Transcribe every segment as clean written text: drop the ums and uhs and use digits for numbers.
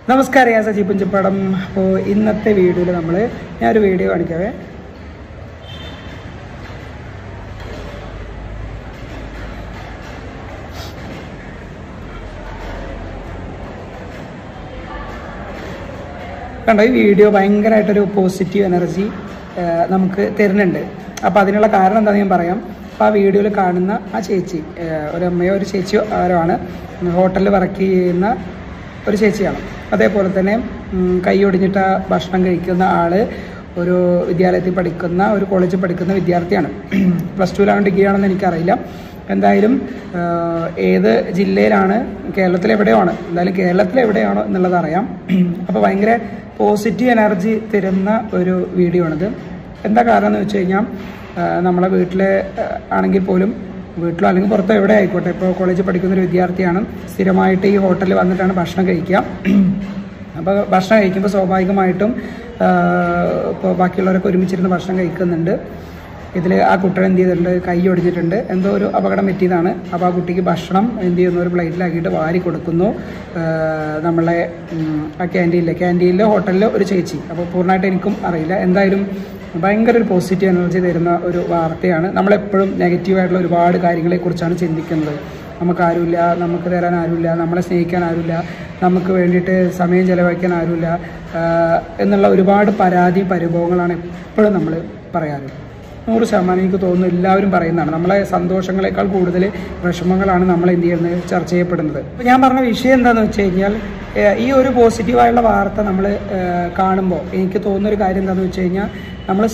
നമസ്കാരം, ഞാൻ സജി പുഞ്ചപ്പാടം. അപ്പോൾ ഇന്നത്തെ വീഡിയോയിൽ ഞാനൊരു വീഡിയോ കാണിക്കാവേ. കണ്ടോ, ഈ വീഡിയോ ഭയങ്കരമായിട്ടൊരു പോസിറ്റീവ് എനർജി നമുക്ക് തരുന്നുണ്ട്. അപ്പോൾ അതിനുള്ള കാരണം എന്താണെന്ന് ഞാൻ പറയാം. അപ്പോൾ ആ വീഡിയോയിൽ കാണുന്ന ആ ചേച്ചി ഒരു അമ്മയോ ഒരു ചേച്ചിയോ ആരോ ഹോട്ടലിൽ വർക്ക് ചെയ്യുന്ന ഒരു ചേച്ചിയാണ്. അതേപോലെ തന്നെ കൈ ഒടിഞ്ഞിട്ട് ഭക്ഷണം കഴിക്കുന്ന ആൾ ഒരു വിദ്യാലയത്തിൽ പഠിക്കുന്ന ഒരു കോളേജിൽ പഠിക്കുന്ന വിദ്യാർത്ഥിയാണ്. പ്ലസ് ടുവിലാണ്, ഡിഗ്രിയാണെന്ന് എനിക്കറിയില്ല. എന്തായാലും ഏത് ജില്ലയിലാണ്, കേരളത്തിലെവിടെയാണ്, എന്തായാലും കേരളത്തിലെവിടെയാണോ എന്നുള്ളത് അറിയാം. അപ്പോൾ ഭയങ്കര പോസിറ്റീവ് എനർജി തരുന്ന ഒരു വീഡിയോ ആണിത്. എന്താ കാരണം എന്ന് വെച്ച് കഴിഞ്ഞാൽ, നമ്മളെ വീട്ടിൽ ആണെങ്കിൽ പോലും, വീട്ടിലോ അല്ലെങ്കിൽ പുറത്തോ എവിടെ ആയിക്കോട്ടെ, ഇപ്പോൾ കോളേജിൽ പഠിക്കുന്നൊരു വിദ്യാർത്ഥിയാണ്, സ്ഥിരമായിട്ട് ഈ ഹോട്ടലിൽ വന്നിട്ടാണ് ഭക്ഷണം കഴിക്കുക. അപ്പോൾ ഭക്ഷണം കഴിക്കുമ്പോൾ സ്വാഭാവികമായിട്ടും ഇപ്പോൾ ബാക്കിയുള്ളവരൊക്കെ ഒരുമിച്ചിരുന്ന് ഭക്ഷണം കഴിക്കുന്നുണ്ട്. ഇതിൽ ആ കുട്ടികൾ എന്ത് ചെയ്തിട്ടുണ്ട്, കൈ ഒടിഞ്ഞിട്ടുണ്ട്, എന്തോ ഒരു അപകടം പറ്റിയതാണ്. അപ്പോൾ ആ കുട്ടിക്ക് ഭക്ഷണം എന്ത് ചെയ്യുന്നു, ഒരു പ്ലേറ്റിലാക്കിയിട്ട് വാരി കൊടുക്കുന്നു നമ്മളെ ആ ക്യാൻറ്റീനിലെ ഹോട്ടലിൽ ഒരു ചേച്ചി. അപ്പോൾ പൂർണ്ണമായിട്ട് എനിക്കും അറിയില്ല. എന്തായാലും ഭയങ്കര ഒരു പോസിറ്റീവ് എനർജി തരുന്ന ഒരു വാർത്തയാണ്. നമ്മളെപ്പോഴും നെഗറ്റീവായിട്ടുള്ള ഒരുപാട് കാര്യങ്ങളെക്കുറിച്ചാണ് ചിന്തിക്കുന്നത്. നമുക്കാരുമില്ല, നമുക്ക് തരാൻ ആരുമില്ല, നമ്മളെ സ്നേഹിക്കാൻ ആരുമില്ല, നമുക്ക് വേണ്ടിയിട്ട് സമയം ചിലവഴിക്കാൻ ആരുമില്ല എന്നുള്ള ഒരുപാട് പരിഭവങ്ങളാണ് എപ്പോഴും നമ്മൾ പറയാറ്. 100% എനിക്ക് തോന്നുന്നു എല്ലാവരും പറയുന്നതാണ്. നമ്മളെ സന്തോഷങ്ങളെക്കാൾ കൂടുതൽ വിഷമങ്ങളാണ് നമ്മൾ എന്ത് ചെയ്യുന്നത്, ചർച്ച ചെയ്യപ്പെടുന്നത്. അപ്പോൾ ഞാൻ പറഞ്ഞ വിഷയം എന്താണെന്ന് വെച്ച് കഴിഞ്ഞാൽ, ഈ ഒരു പോസിറ്റീവായുള്ള വാർത്ത നമ്മൾ കാണുമ്പോൾ എനിക്ക് തോന്നുന്നൊരു കാര്യം എന്താണെന്ന് വെച്ച് കഴിഞ്ഞാൽ, നമ്മളെ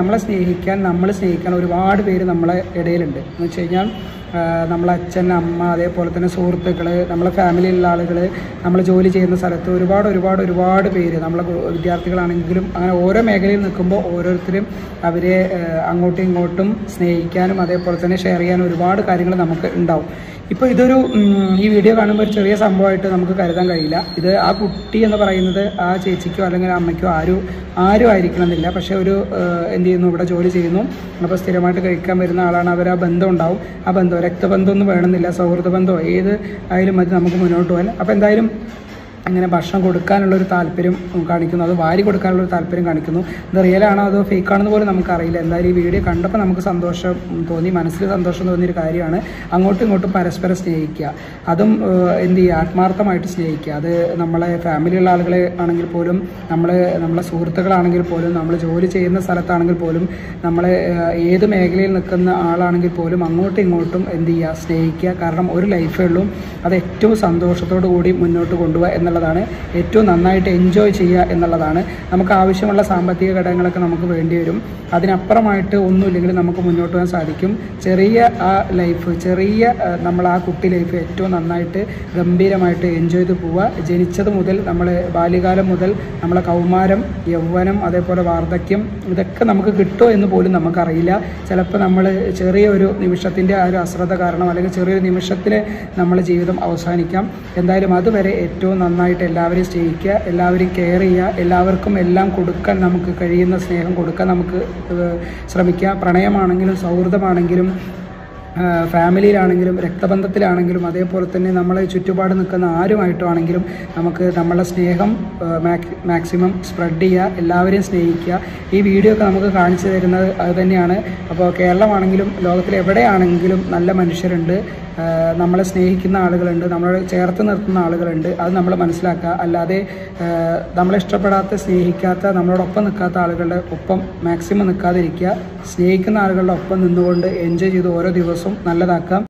സ്നേഹിക്കാൻ ഒരുപാട് പേര് നമ്മളെ ഇടയിലുണ്ട്. എന്ന് വെച്ച് കഴിഞ്ഞാൽ നമ്മളെ അച്ഛൻ, അമ്മ, അതേപോലെ തന്നെ സുഹൃത്തുക്കൾ, നമ്മളെ ഫാമിലിയിലുള്ള ആളുകൾ, നമ്മൾ ജോലി ചെയ്യുന്ന സ്ഥലത്ത് ഒരുപാട് പേര്, നമ്മളെ വിദ്യാർത്ഥികളാണെങ്കിലും അങ്ങനെ ഓരോ മേഖലയിൽ നിൽക്കുമ്പോൾ ഓരോരുത്തരും അവരെ അങ്ങോട്ടും ഇങ്ങോട്ടും സ്നേഹിക്കാനും അതേപോലെ തന്നെ ഷെയർ ചെയ്യാനും ഒരുപാട് കാര്യങ്ങൾ നമുക്ക് ഉണ്ടാവും. ഇപ്പോൾ ഇതൊരു ഈ വീഡിയോ കാണുമ്പോൾ ഒരു ചെറിയ സംഭവമായിട്ട് നമുക്ക് കരുതാൻ കഴിയില്ല. ഇത് ആ കുട്ടി എന്ന് പറയുന്നത് ആ ചേച്ചിക്കോ അല്ലെങ്കിൽ അമ്മയ്ക്കോ ആരും ആയിരിക്കണമെന്നില്ല. പക്ഷേ ഒരു എന്ത് ചെയ്യുന്നു, ഇവിടെ ജോലി ചെയ്യുന്നു, അപ്പോൾ സ്ഥിരമായിട്ട് കഴിക്കാൻ വരുന്ന ആളാണ്. അവർ ആ ബന്ധം ഉണ്ടാവും. ആ ബന്ധം രക്തബന്ധമൊന്നും വേണമെന്നില്ല, സൗഹൃദ ബന്ധമോ ഏത് ആയാലും മതി നമുക്ക് മുന്നോട്ട് പോകാൻ. അപ്പോൾ എന്തായാലും അങ്ങനെ ഭക്ഷണം കൊടുക്കാനുള്ളൊരു താല്പര്യം കാണിക്കുന്നു, അത് വാരി കൊടുക്കാനുള്ളൊരു താല്പര്യം കാണിക്കുന്നു. ഇത് റിയലാണോ അതോ ഫേക്കാണെന്ന് പോലും നമുക്കറിയില്ല. എന്തായാലും ഈ വീഡിയോ കണ്ടപ്പോൾ നമുക്ക് സന്തോഷം തോന്നി, മനസ്സിൽ സന്തോഷം തോന്നിയൊരു കാര്യമാണ്. അങ്ങോട്ടും ഇങ്ങോട്ടും പരസ്പരം സ്നേഹിക്കുക, അതും എന്ത് ചെയ്യുക, ആത്മാർത്ഥമായിട്ട് സ്നേഹിക്കുക. അത് നമ്മളെ ഫാമിലിയുള്ള ആളുകളെ ആണെങ്കിൽ പോലും, നമ്മളെ സുഹൃത്തുക്കളാണെങ്കിൽ പോലും, നമ്മൾ ജോലി ചെയ്യുന്ന സ്ഥലത്താണെങ്കിൽ പോലും, നമ്മളെ ഏത് മേഖലയിൽ നിൽക്കുന്ന ആളാണെങ്കിൽ പോലും അങ്ങോട്ടും ഇങ്ങോട്ടും എന്ത് ചെയ്യുക, സ്നേഹിക്കുക. കാരണം ഒരു ലൈഫേ ഉള്ളൂ. അത് ഏറ്റവും സന്തോഷത്തോടു കൂടി മുന്നോട്ട് കൊണ്ടുപോകുക എന്നുള്ളതാണ്. ഏറ്റവും നന്നായിട്ട് എൻജോയ് ചെയ്യുക എന്നുള്ളതാണ്. നമുക്ക് ആവശ്യമുള്ള സാമ്പത്തിക ഘടകങ്ങളൊക്കെ നമുക്ക് വേണ്ടി വരും. അതിനപ്പുറമായിട്ട് ഒന്നുമില്ലെങ്കിൽ നമുക്ക് മുന്നോട്ട് പോകാൻ സാധിക്കും. ചെറിയ ആ ലൈഫ്, നമ്മൾ ആ കുട്ടി ലൈഫ് ഏറ്റവും നന്നായിട്ട് ഗംഭീരമായിട്ട് എൻജോയ് ചെയ്ത് പോവുക. ജനിച്ചത് മുതൽ, നമ്മൾ ബാല്യകാലം മുതൽ, നമ്മളെ കൗമാരം, യൗവനം, അതേപോലെ വാർദ്ധക്യം, ഇതൊക്കെ നമുക്ക് കിട്ടുമോ എന്ന് പോലും നമുക്കറിയില്ല. ചിലപ്പോൾ നമ്മൾ ചെറിയൊരു നിമിഷത്തിൻ്റെ ആ ഒരു അശ്രദ്ധ കാരണം അല്ലെങ്കിൽ ചെറിയൊരു നിമിഷത്തിൽ നമ്മുടെ ജീവിതം അവസാനിക്കാം. എന്തായാലും അതുവരെ ഏറ്റവും നന്നായിട്ട് എല്ലാവരെയും സ്നേഹിക്കുക, എല്ലാവരെയും കെയർ ചെയ്യുക, എല്ലാവർക്കും എല്ലാം കൊടുക്കാൻ നമുക്ക് കഴിയുന്ന സ്നേഹം കൊടുക്കാൻ നമുക്ക് ശ്രമിക്കുക. പ്രണയമാണെങ്കിലും സൗഹൃദമാണെങ്കിലും ഫാമിലിയിലാണെങ്കിലും രക്തബന്ധത്തിലാണെങ്കിലും അതേപോലെ തന്നെ നമ്മളെ ചുറ്റുപാട് നിൽക്കുന്ന ആരുമായിട്ടാണെങ്കിലും നമുക്ക് നമ്മളുടെ സ്നേഹം മാക്സിമം സ്പ്രെഡ് ചെയ്യുക, എല്ലാവരെയും സ്നേഹിക്കുക. ഈ വീഡിയോ ഒക്കെ നമുക്ക് കാണിച്ചു തരുന്നത് അത് തന്നെയാണ്. അപ്പോൾ കേരളമാണെങ്കിലും ലോകത്തിൽ എവിടെയാണെങ്കിലും നല്ല മനുഷ്യരുണ്ട്, നമ്മളെ സ്നേഹിക്കുന്ന ആളുകളുണ്ട്, നമ്മളെ ചേർത്ത് നിർത്തുന്ന ആളുകളുണ്ട്. അത് നമ്മൾ മനസ്സിലാക്കുക. അല്ലാതെ നമ്മളെ ഇഷ്ടപ്പെടാത്ത, സ്നേഹിക്കാത്ത, നമ്മളോടൊപ്പം നിൽക്കാത്ത ആളുകളുടെ ഒപ്പം മാക്സിമം നിൽക്കാതിരിക്കുക. സ്നേഹിക്കുന്ന ആളുകളുടെ ഒപ്പം നിന്നുകൊണ്ട് എൻജോയ് ചെയ്ത് ഓരോ ദിവസവും നല്ലതാക്കാം.